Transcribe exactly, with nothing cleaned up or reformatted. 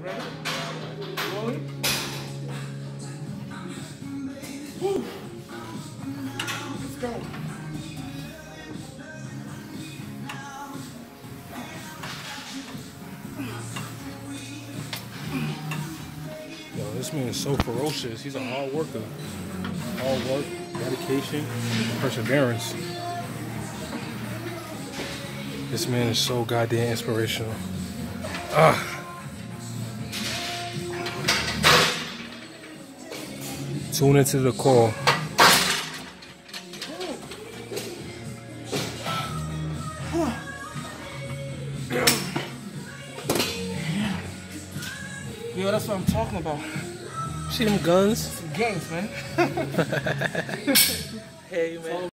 Ready? Rolling. Woo. Let's go. Yo, this man is so ferocious. He's a hard worker. Hard work, dedication, perseverance. This man is so goddamn inspirational. Ah. Tune into the call. Yo, that's what I'm talking about. See them guns? Some games, man. Hey, man.